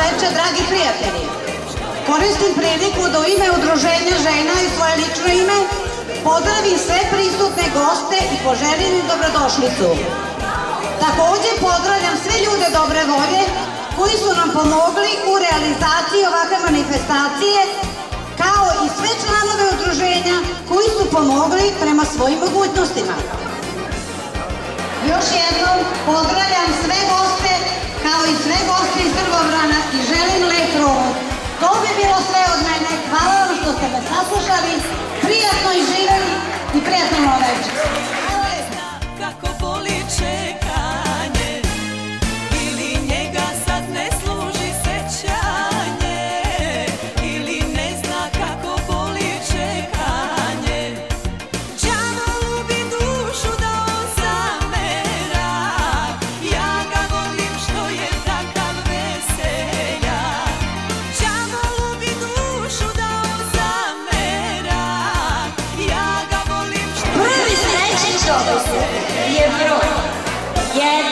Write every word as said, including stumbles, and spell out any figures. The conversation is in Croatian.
veče, dragi prijatelji. Koristim priliku da u ime Udruženja žena i svoje lično ime pozdravim sve prisutne goste i poželim im dobrodošlicu. Također pozdravljam sve ljude dobre volje koji su nam pomogli u realizaciji ovakve manifestacije, kao i sve članove udruženja koji su pomogli prema svojim mogućnostima. Još jednom pozdravljam sve goste, kao i sve goste iz Drvobrana i želim lep provod. To bi bilo sve od mene. Hvala vam što ste me saslušali, prijatno i živeli i prijatno večer. Kako boli čekanje, ili njega sad ne služi sećanje, ili ne zna kako boli čekanje. Đavo lubi dušu da on zamera, ja ga volim što je takav veseljak. Đavo lubi dušu da on zamera, ja ga volim što je Prvi srećni čovjek je broj jedan.